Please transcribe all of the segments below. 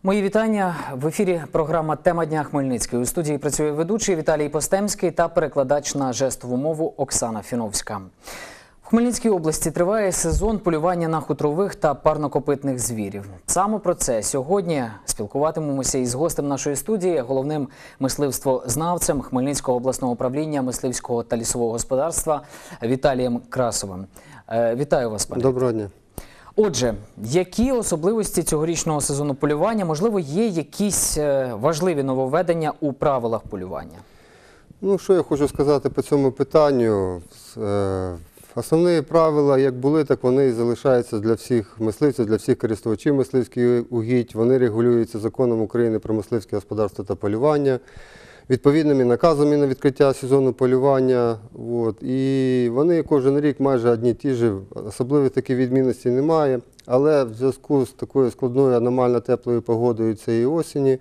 Мої вітання. В ефірі програма «Тема дня Хмельницький». У студії працює ведучий Віталій Постемський та перекладач на жестову мову Оксана Фіновська. В Хмельницькій області триває сезон полювання на хутрових та парнокопитних звірів. Саме про це сьогодні спілкуватимемося із гостем нашої студії, головним мисливствознавцем Хмельницького обласного управління мисливського та лісового господарства Віталієм Красовим. Вітаю вас, пане. Доброго дня. Отже, які особливості цьогорічного сезону полювання? Можливо, є якісь важливі нововведення у правилах полювання? Ну, що я хочу сказати по цьому питанню. Основні правила, як були, так вони і залишаються для всіх мисливців, для всіх користувачів мисливських угідь. Вони регулюються Законом України про мисливське господарство та полювання, відповідними наказами на відкриття сезону полювання. І вони кожен рік майже одні й ті ж, особливих таких відмінностей немає. Але в зв'язку з такою складною аномально теплою погодою цієї осені,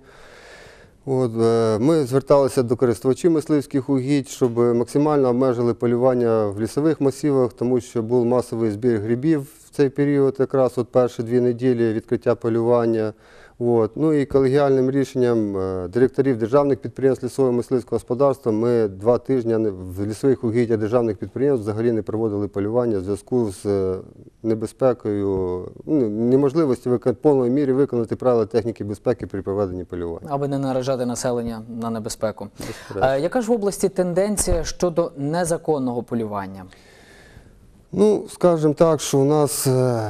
ми зверталися до користувачів мисливських угідь, щоб максимально обмежили полювання в лісових масивах, тому що був масовий збір грибів в цей період, якраз перші 2 неділі відкриття полювання. Ну і колегіальним рішенням директорів державних підприємств лісового мисливського господарства ми 2 тижні в лісових угіддях державних підприємств взагалі не проводили полювання в зв'язку з небезпекою, неможливості в повній мірі виконати правила техніки безпеки при проведенні полювання. Аби не наражати населення на небезпеку. Яка ж в області тенденція щодо незаконного полювання? Ну, скажімо так, що у нас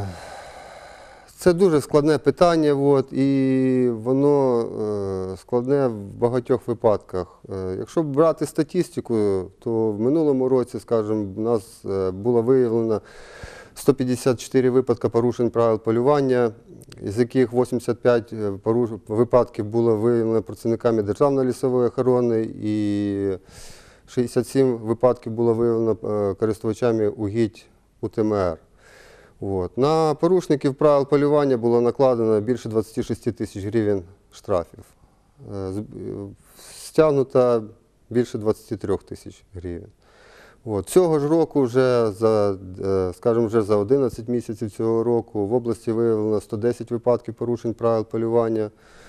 це дуже складне питання, і воно складне в багатьох випадках. Якщо брати статистику, то в минулому році, скажімо, у нас було виявлено 154 випадки порушень правил полювання, з яких 85 випадків було виявлено працівниками Державної лісової охорони і 67 випадків було виявлено користувачами угідь УТМР. На порушників правил полювання було накладено більше 26 тисяч гривень штрафів. Стягнуто більше 23 тисяч гривень. Цього ж року, скажімо, вже за 11 місяців цього року в області виявлено 110 випадків порушень правил полювання.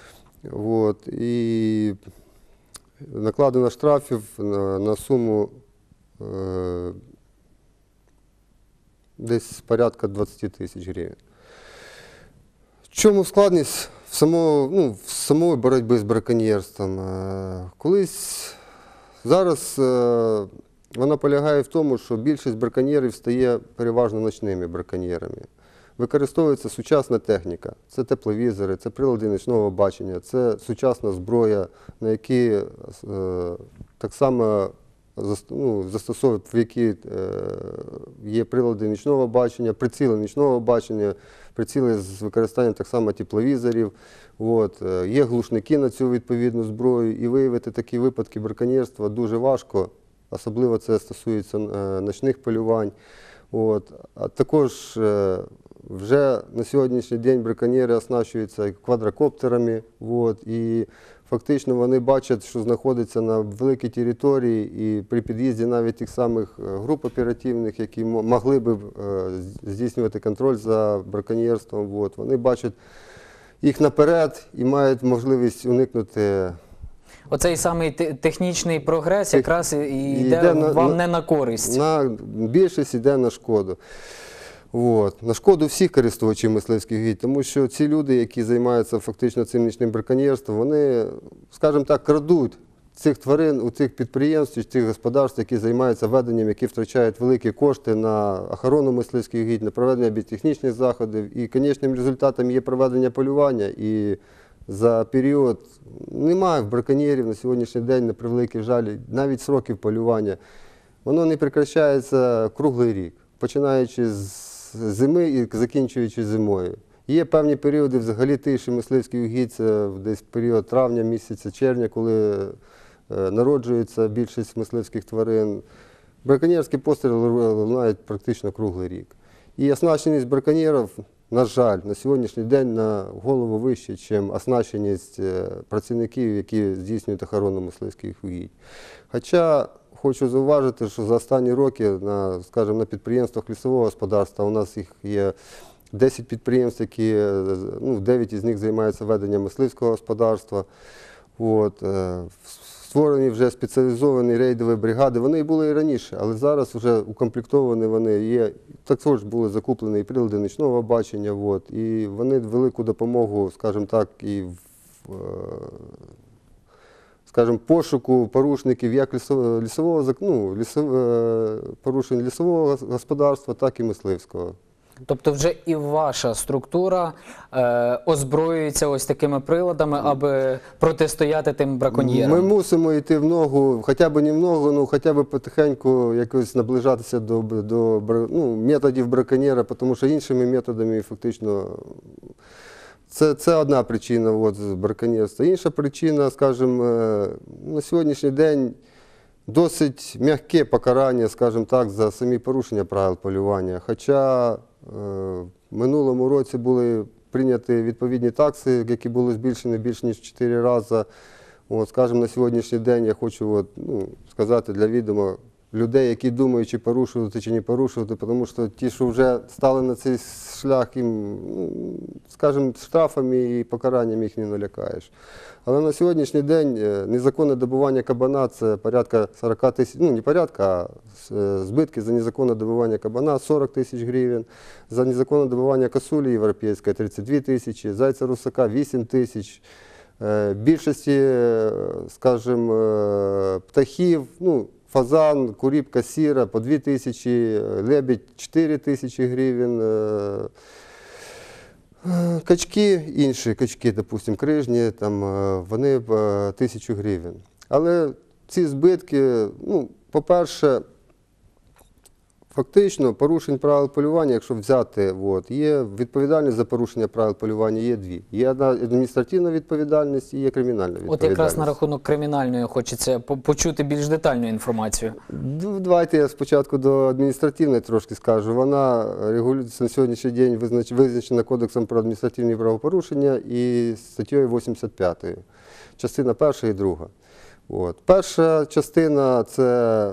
І накладено штрафів на суму десь порядка 20 тисяч гривень. В чому складність самої боротьби з браконьєрством? Зараз вона полягає в тому, що більшість браконьєрів стає переважно ночними браконьєрами. Використовується сучасна техніка. Це тепловізори, це прилади нічного бачення, це сучасна зброя, на які так само застосовують, в які є прилади нічного бачення, приціли нічного бачення, приціли з використанням так само тепловізорів. Є глушники на цю відповідну зброю, і виявити такі випадки браконьєрства дуже важко, особливо це стосується ночних полювань. А також вже на сьогоднішній день браконьєри оснащуються квадрокоптерами, і фактично вони бачать, що знаходиться на великій території, і при під'їзді навіть тих самих груп оперативних, які могли б здійснювати контроль за браконьєрством, вони бачать їх наперед і мають можливість уникнути. Оцей самий технічний прогрес якраз і йде вам не на користь. Більшість йде на шкоду. На шкоду всіх користувачів мисливських угідь, тому що ці люди, які займаються фактично цим нічним браконьєрством, вони, скажімо так, крадуть цих тварин у цих підприємств, цих господарств, які займаються веденням, які втрачають великі кошти на охорону мисливських угідь, на проведення біотехнічних заходів. І конечним результатом є проведення полювання. І за період немає в браконьєрів на сьогоднішній день, на превеликий жаль, навіть сроків полювання. Воно не прекращається круглий рік, починаючи з зими і закінчуючи зимою. Є певні періоди взагалі тиші мисливських угідь, це десь період травня місяця, червня, коли народжується більшість мисливських тварин. Браконьєрські постріли лунають практично круглий рік. І оснащеність браконьєрів, на жаль, на сьогоднішній день на голову вище, ніж оснащеність працівників, які здійснюють охорону мисливських угідь. Хоча хочу зауважити, що за останні роки, скажімо, на підприємствах лісового господарства у нас їх є 10 підприємств, які, 9 із них займаються веденням мисливського господарства. От, створені вже спеціалізовані рейдові бригади, вони і були і раніше, але зараз вже укомплектовані вони є. Також були закуплені і прилади нічного бачення, от, і вони велику допомогу, скажімо так, і в пошуку порушників як порушень лісового господарства, так і мисливського. Тобто вже і ваша структура озброюється ось такими приладами, аби протистояти тим браконьєрам? Ми мусимо йти в ногу, хоча б не в ногу, ну хоча б потихеньку якось наближатися до методів браконьєра, тому що іншими методами фактично це одна причина браконьєрства. Інша причина, скажімо, на сьогоднішній день досить м'яке покарання, скажімо так, за самі порушення правил полювання. Хоча в минулому році були прийняті відповідні такси, які були збільшені більш ніж в 4 рази. Скажімо, на сьогоднішній день я хочу сказати для відома людей, які думають, чи порушувати, чи не порушувати, тому що ті, що вже стали на цей шлях, їм, скажімо, штрафами і покаранням їх не налякаєш. Але на сьогоднішній день незаконне добування кабана – це порядка 40 тисяч, не порядка, а збитки за незаконне добування кабана – 40 тисяч гривень, за незаконне добування косулі європейської – 32 тисячі, зайця русака – 8 тисяч. Більшості, скажімо, птахів, фазан, куріпка сіра по 2 тисячі, лебідь 4 тисячі гривень, качки, інші качки, допустимо, крижні, там, вони 1000 гривень. Але ці збитки, по-перше, фактично порушень правил полювання, якщо взяти, є відповідальність за порушення правил полювання, є дві. Є адміністративна відповідальність і є кримінальна відповідальність. От якраз на рахунок кримінальної хочеться почути більш детальну інформацію. Давайте я спочатку до адміністративної трошки скажу. Вона регулюється на сьогоднішній день, визначена Кодексом про адміністративні правопорушення і статтею 85, частина 1 і 2. Перша частина – це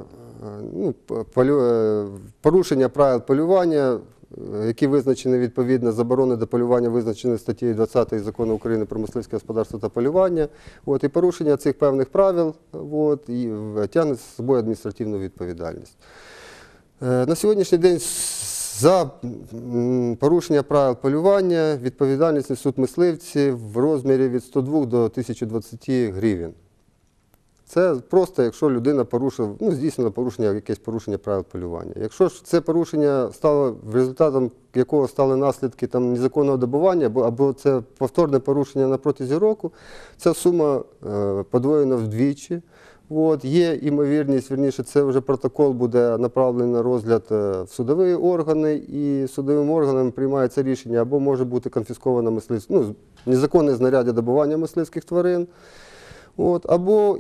порушення правил полювання, які визначені відповідно, заборони до полювання визначені статтею 20 Закону України про мисливське господарство та полювання. І порушення цих певних правил тягне з собою адміністративну відповідальність. На сьогоднішній день за порушення правил полювання відповідальність несуть мисливці в розмірі від 102 до 1020 гривень. Це просто, якщо людина порушила, здійснила якесь порушення правил полювання. Якщо ж це порушення стало результатом якого стали наслідки незаконного добування, або це повторне порушення на протязі року, ця сума подвоєна вдвічі. Є ймовірність, вірніше, це вже протокол буде направлений на розгляд в судові органи, і судовим органом приймається рішення, або може бути конфісковано незаконне знаряддя добування мисливських тварин, або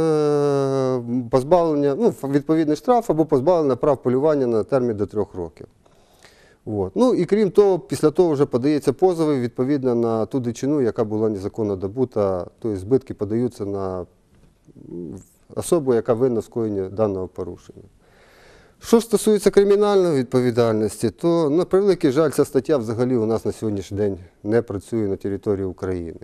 позбавлення, відповідний штраф, або позбавлення прав полювання на термін до 3 років. І крім того, після того вже подаються позови відповідно на ту дичину, яка була незаконно добута, тобто збитки подаються на особу, яка винна в скоєнні даного порушення. Що стосується кримінальної відповідальності, то, на превеликий жаль, ця стаття взагалі у нас на сьогоднішній день не працює на території України.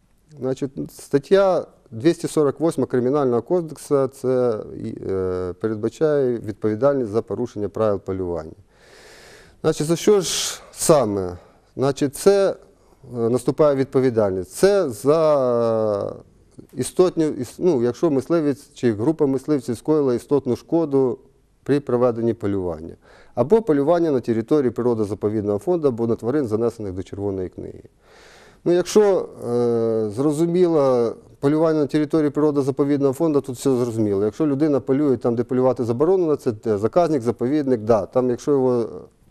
Стаття 248 Кримінального кодексу це передбачає відповідальність за порушення правил полювання. За що ж саме? Це наступає відповідальність. Це за якщо мисливець чи група мисливців скоїла істотну шкоду при проведенні полювання. Або полювання на території природозаповідного фонду, або на тварин, занесених до Червоної книги. Якщо зрозуміло полювання на території природозаповідного фонду, тут все зрозуміло. Якщо людина полює там, де полювати заборонено, це заказник, заповідник, там якщо його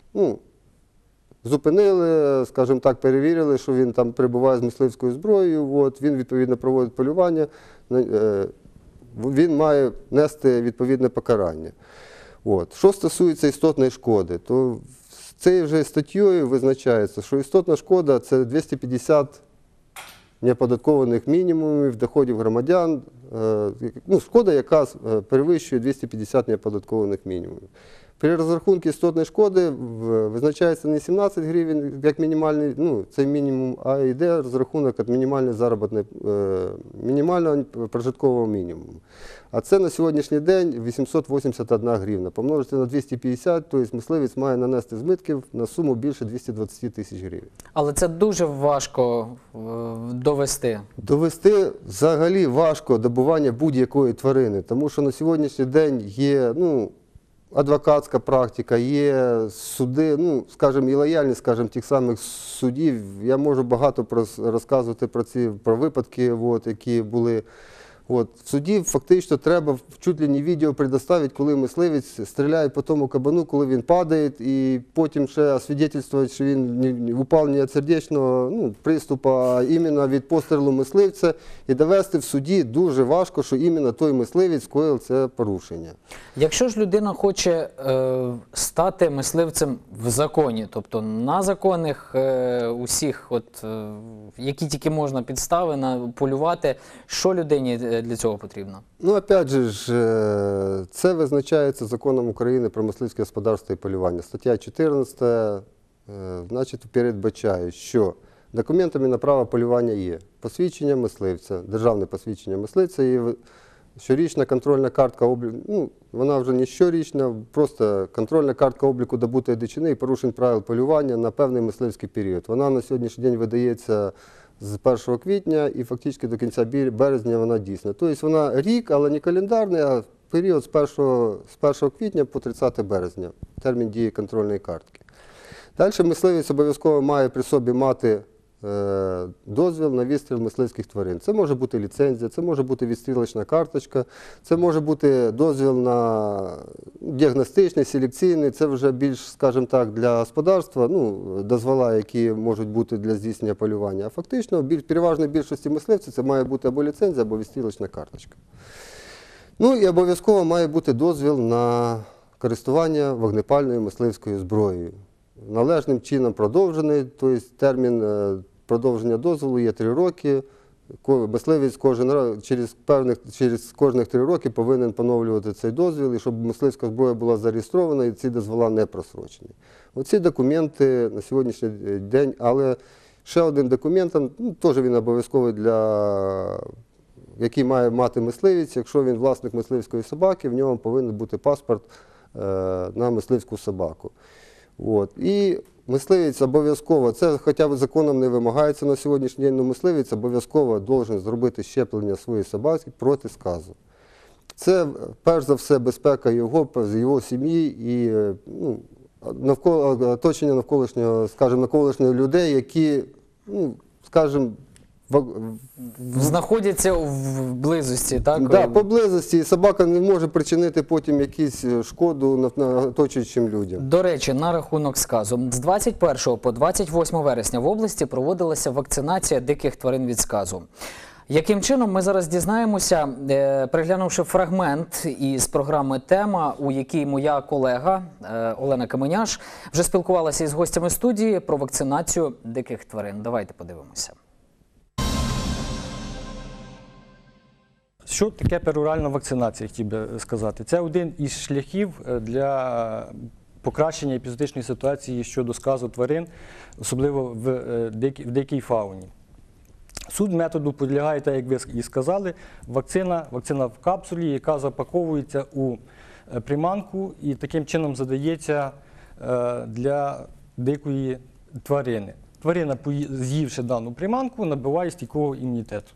зупинили, скажімо так, перевірили, що він там перебуває з мисливською зброєю, він відповідно проводить полювання, він має нести відповідне покарання. Що стосується істотної шкоди, то цією вже статтею визначається, що істотна шкода – це 250 неоподаткованих мінімумів доходів громадян, шкода, яка перевищує 250 неоподаткованих мінімумів. При розрахунку істотної шкоди визначається не 17 гривень, як мінімальний, ну, це мінімум, а йде розрахунок від мінімального прожиткового мінімуму. А це на сьогоднішній день 881 гривна. Помножити на 250, тобто мисливець має нанести збитків на суму більше 220 тисяч гривень. Але це дуже важко довести. Довести взагалі важко добування будь-якої тварини, тому що на сьогоднішній день є, ну, адвокатська практика, є суди, ну, скажімо, і лояльність, скажімо, тих самих судів. Я можу багато розказувати про випадки, які були. В суді фактично треба чуть ли не відео предоставити, коли мисливець стріляє по тому кабану, коли він падає, і потім ще освідчити, що він не упав не від сердечного приступу, а іменно від пострілу мисливця, і довести в суді дуже важко, що іменно той мисливець скоїв це порушення. Якщо ж людина хоче стати мисливцем в законі, тобто на законних усіх, які тільки можна підстави, полювати, що людині для цього потрібно? Ну, опять же, це визначається Законом України про мисливське господарство і полювання. Стаття 14, значить, передбачає, що документами на право полювання є посвідчення мисливця, державне посвідчення мисливця і щорічна контрольна картка обліку, ну, вона вже не щорічна, просто контрольна картка обліку добутої дичини і порушень правил полювання на певний мисливський період. Вона на сьогоднішній день видається з 1 квітня і фактично до кінця березня вона дійсна. Тобто вона рік, але не календарний, а період з 1 квітня по 30 березня, термін дії контрольної картки. Далі мисливець обов'язково має при собі мати дозвіл на відстріл мисливських тварин. Це може бути ліцензія, це може бути відстрілочна карточка, це може бути дозвіл на діагностичний, селекційний, це вже більш, скажімо так, для господарства, дозвола, які можуть бути для здійснення полювання. А фактично, в переважній більшості мисливців це має бути або ліцензія, або відстрілочна карточка. Ну і обов'язково має бути дозвіл на користування вогнепальною мисливською зброєю. Належним чином продовжений, тобто термін продовження дозволу є 3 роки. Мисливець через кожних 3 роки повинен поновлювати цей дозвіл, і щоб мисливська зброя була зареєстрована і ці дозвола не просрочені. Оці документи на сьогоднішній день, але ще один документ, теж він обов'язковий який має мати мисливець, якщо він власник мисливської собаки, в ньому повинен бути паспорт на мисливську собаку. І мисливець обов'язково, це хоча б законом не вимагається на сьогоднішній день, але мисливець обов'язково має зробити щеплення своєї собаки проти сказу. Це, перш за все, безпека його сім'ї і оточення навколишніх людей, які, скажімо, знаходяться в близості, так? Так, поблизості, і собака не може причинити потім якусь шкоду оточуючим людям. До речі, на рахунок сказу. З 21 по 28 вересня в області проводилася вакцинація диких тварин від сказу. Яким чином, ми зараз дізнаємося, переглянувши фрагмент із програми «Тема», у якій моя колега Олена Каменяш вже спілкувалася із гостями студії про вакцинацію диких тварин. Давайте подивимося. Що таке пероральна вакцинація, хотів би сказати? Це один із шляхів для покращення епізоотичної ситуації щодо сказу тварин, особливо в дикій фауні. Суть методу полягає, так як ви і сказали, вакцина в капсулі, яка запаковується у приманку і таким чином задається для дикої тварини. Тварина, з'ївши дану приманку, набуває стійкого імунітету.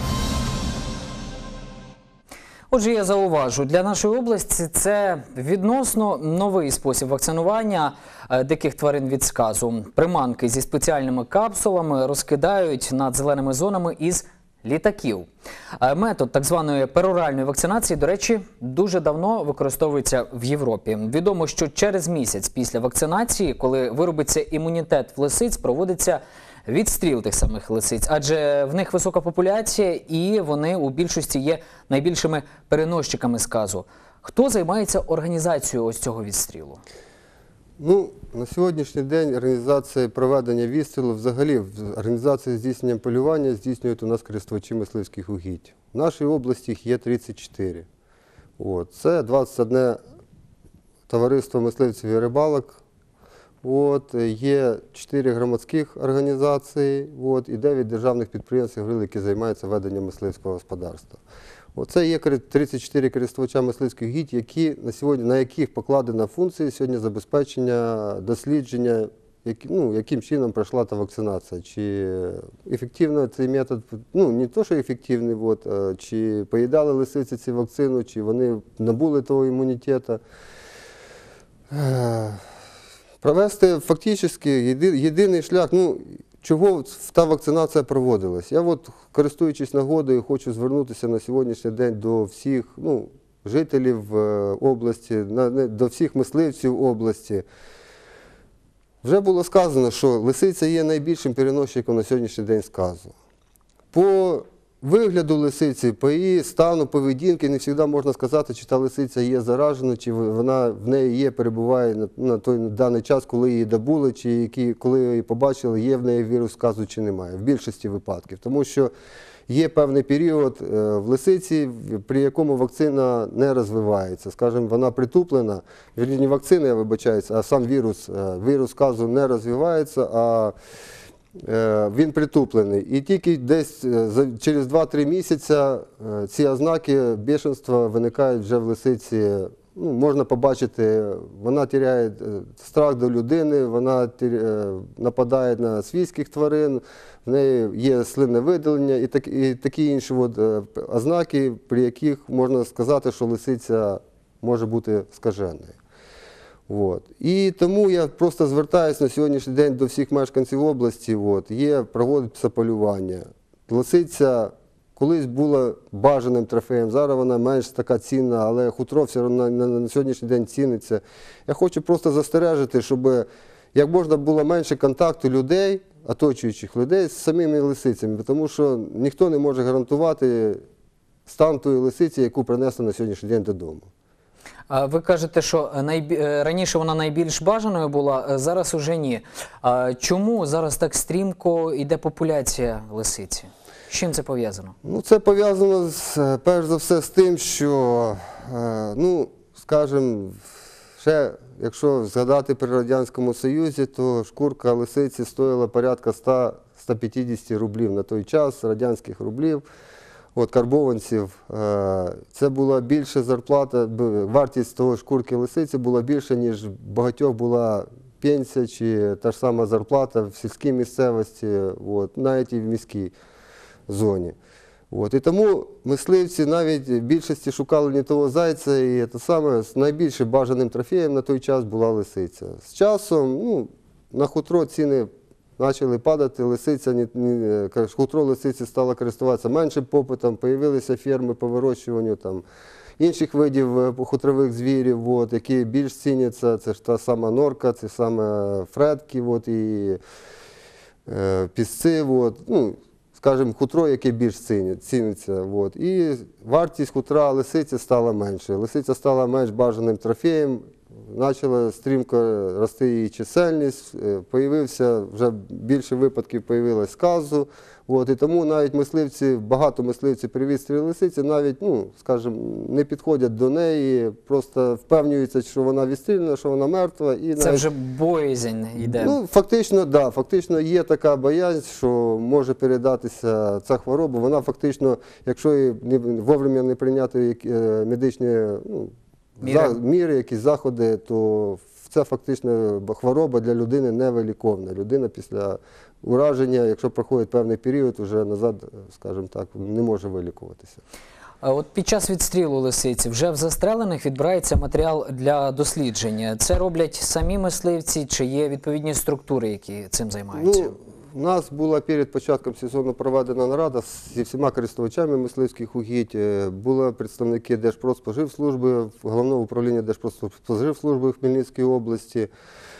Отже, я зауважу, для нашої області це відносно новий спосіб вакцинування диких тварин від сказу. Приманки зі спеціальними капсулами розкидають над зеленими зонами із літаків. Метод так званої пероральної вакцинації, до речі, дуже давно використовується в Європі. Відомо, що через місяць після вакцинації, коли виробиться імунітет в лисиць, проводиться відстріл тих самих лисиць, адже в них висока популяція і вони у більшості є найбільшими переносчиками сказу. Хто займається організацією ось цього відстрілу? На сьогоднішній день організація проведення відстрілу, взагалі організація здійснення полювання здійснюють у нас користувачі мисливських угідь. В нашій області їх є 34. Це 21 товариство мисливців і рибалок. От, є 4 громадських організації і 9 державних підприємств, які займаються веденням мисливського господарства. Оце є 34 користувача мисливських угідь, на яких покладена функція сьогодні забезпечення дослідження, яким чином пройшла та вакцинація. Чи ефективно цей метод, не то, що ефективний, чи поїдали лисиці ці вакцину, чи вони набули того імунітету. Провести фактично єдиний шлях, чого та вакцинація проводилась. Я користуючись нагодою, хочу звернутися на сьогоднішній день до всіх жителів області, до всіх мисливців області. Вже було сказано, що лисиця є найбільшим переносчиком на сьогоднішній день сказу. По вигляду лисиці, по її стану, поведінки, не завжди можна сказати, чи та лисиця є заражена, чи вона в неї перебуває на той даний час, коли її добули, чи коли її побачили, є в неї вірус сказу чи немає, в більшості випадків. Тому що є певний період в лисиці, при якому вакцина не розвивається. Скажімо, вона притуплена, не вакцина, я вибачаюся, а сам вірус сказу не розвивається, а він притуплений. І тільки десь через 2-3 місяці ці ознаки бешенства виникають вже в лисиці. Можна побачити, вона теряє страх до людини, вона нападає на свійських тварин, в неї є слинне видалення і такі інші ознаки, при яких можна сказати, що лисиця може бути скаженою. І тому я просто звертаюся на сьогоднішній день до всіх мешканців області, проводиться полювання. Лисиця колись була бажаним трофеєм, зараз вона менш така цінна, але хутро все одно на сьогоднішній день ціниться. Я хочу просто застережити, щоб як можна було менше контакту людей, оточуючих людей, з самими лисицями, тому що ніхто не може гарантувати стан тої лисиці, яку принесли на сьогоднішній день додому. Ви кажете, що раніше вона найбільш бажаною була, зараз уже ні. Чому зараз так стрімко йде популяція лисиці? З чим це пов'язано? Це пов'язано, перш за все, з тим, що, скажімо, ще, якщо згадати при Радянському Союзі, то шкурка лисиці стоїла порядка 100-150 рублів на той час, радянських рублів. Карбованців, це була більша зарплата, вартість того шкурки лисиці була більша, ніж багатьох була пенсія чи та ж сама зарплата в сільській місцевості, навіть і в міській зоні. І тому мисливці навіть в більшості шукали не того зайця, і найбільш бажаним трофеєм на той час була лисиця. З часом на хутро ціни почали падати, хутро лисиці стало користуватися меншим попитом, з'явилися ферми по вирощуванню інших видів хутрових звірів, які більш ціняться. Це ж та сама норка, це саме фредки і пісці, скажімо, хутро, яке більш ціниться. І вартість хутра лисиці стала менше. Лисиця стала менш бажаним трофеєм, почала стрімко рости її чисельність, вже більше випадків з'явилось сказу. І тому навіть багато мисливців при відстрілі лисиці навіть, скажімо, не підходять до неї, просто впевнюються, що вона відстріляна, що вона мертва. Це вже боязнь йде. Фактично є така боязнь, що може передатися ця хвороба. Вона фактично, якщо вовремя не прийняти медичні міри, якісь заходи, то це фактично хвороба для людини невиліковна. Людина після ураження, якщо проходить певний період, вже назад, скажімо так, не може вилікуватися. Під час відстрілу лисиці вже в застрелених відбирається матеріал для дослідження. Це роблять самі мисливці, чи є відповідні структури, які цим займаються? У нас була перед початком сезону проведена нарада зі всіма користувачами мисливських угідь. Були представники Держпродспоживслужби, Головного управління Держпродспоживслужби в Хмельницькій області,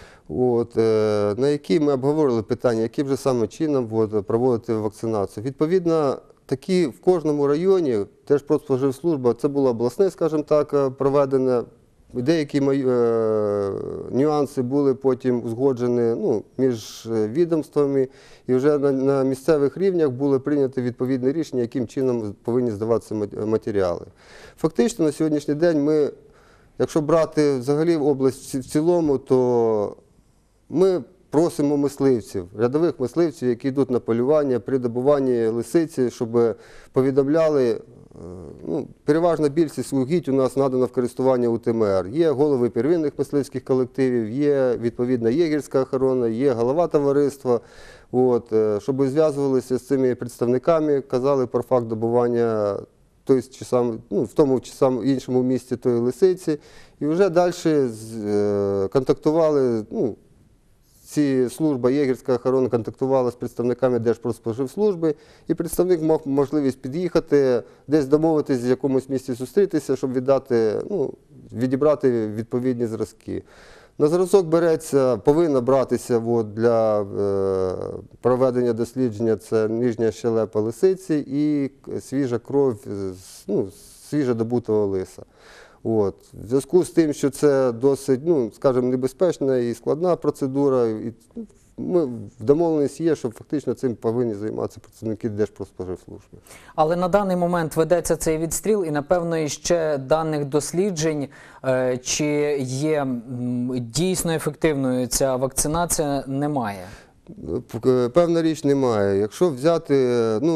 на якій ми обговорили питання, яким же саме чином проводити вакцинацію. Відповідно, такі в кожному районі Держпродспоживслужба, це було обласне, скажімо так, проведене. Деякі нюанси були потім узгоджені між відомствами, і вже на місцевих рівнях були прийняті відповідні рішення, яким чином повинні здаватися матеріали. Фактично, на сьогоднішній день ми якщо брати взагалі область в цілому, то ми просимо мисливців, рядових мисливців, які йдуть на полювання при добуванні лисиці, щоб повідомляли. Переважна більшість угідь у нас надана в користування УТМР. Є голови первинних мисливських колективів, є відповідна єгерська охорона, є голова товариства. Щоб зв'язувалися з цими представниками, казали про факт добування в тому чи іншому місці тої лисиці. І вже далі контактували, ці служба, єгерська охорона контактувала з представниками Держпродспоживслужби, і представник мав можливість під'їхати, десь домовитись, в якомусь місці зустрітися, щоб відібрати відповідні зразки. На зразок повинна братися для проведення дослідження, це нижня щелепа лисиці і свіжа кров, свіжа добутого лиса. В зв'язку з тим, що це досить, скажімо, небезпечна і складна процедура, домовленість є, що фактично цим повинні займатися працівники Держпродспоживслужби. Але на даний момент ведеться цей відстріл і, напевно, іще даних досліджень, чи є дійсно ефективною ця вакцинація, немає. Певна річ, немає. Якщо взяти,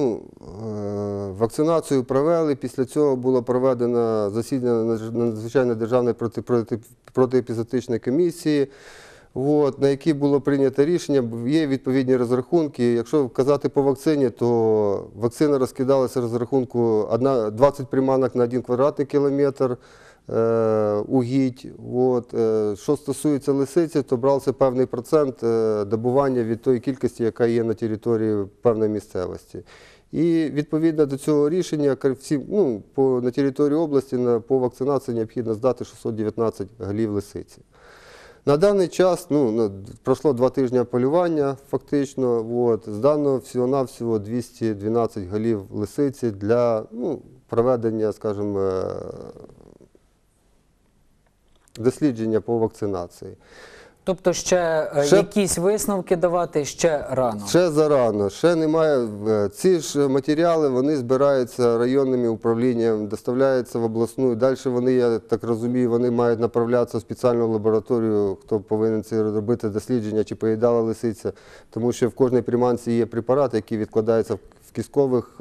вакцинацію провели, після цього було проведено засідання надзвичайної державної протиепізоотичної комісії, на якій було прийнято рішення, є відповідні розрахунки. Якщо казати по вакцині, то вакцина розкидалася розрахунку 20 приманок на 1 квадратний кілометр угідь. Що стосується лисиці, то брався певний процент добування від тої кількості, яка є на території певної місцевості. І відповідно до цього рішення на території області по вакцинації необхідно здати 619 голів лисиці. На даний час, пройшло 2 тижні полювання фактично, здано всього-навсього 212 голів лисиці для проведення, скажімо, дослідження по вакцинації. Тобто ще якісь висновки давати ще рано? Ще зарано, ще немає. Ці ж матеріали, вони збираються районними управліннями, доставляються в обласну. Далі вони, я так розумію, вони мають направлятися в спеціальну лабораторію, хто повинен це робити дослідження, чи поїдала лисиця. Тому що в кожній приманці є препарат, який відкладається в кісткових,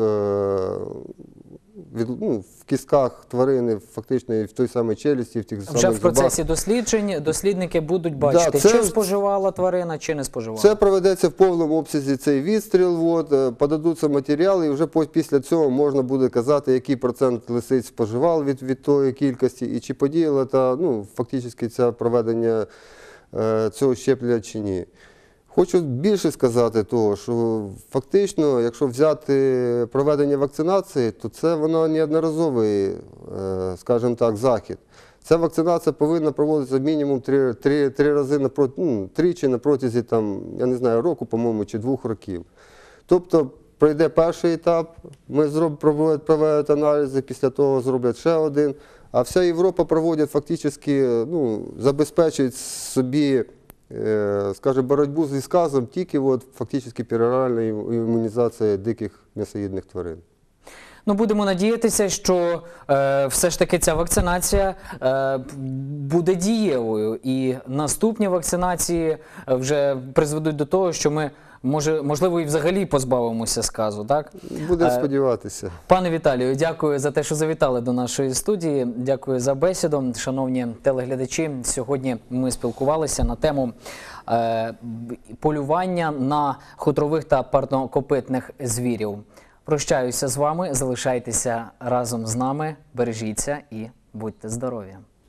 в кістках тварини, фактично і в той самій челюсті, в тих самих зубах. Вже в процесі досліджень дослідники будуть бачити, чи споживала тварина, чи не споживала. Це проведеться в повному обсязі цей відстріл, подадуться матеріали, і вже після цього можна буде казати, який процент лисиць споживав від тої кількості, і чи подіяла фактично це проведення цього щеплення чи ні. Хочу більше сказати того, що фактично, якщо взяти проведення вакцинації, то це воно неодноразовий, скажімо так, захід. Ця вакцинація повинна проводитися мінімум 3 рази, тричі на протязі, я не знаю, року, по-моєму, чи 2 років. Тобто пройде перший етап, проведуть аналізи, після того зроблять ще один, а вся Європа проводить фактично, забезпечують собі, скажімо, боротьбу з сказом тільки фактично пероральна імунізація диких м'ясоїдних тварин. Будемо надіятися, що все ж таки ця вакцинація буде дієвою, і наступні вакцинації вже призведуть до того, що ми, можливо, і взагалі позбавимося сказу, так? Будемо сподіватися. Пане Віталію, дякую за те, що завітали до нашої студії. Дякую за бесіду. Шановні телеглядачі, сьогодні ми спілкувалися на тему полювання на хутрових та парнокопитних звірів. Прощаюся з вами, залишайтеся разом з нами, бережіться і будьте здорові.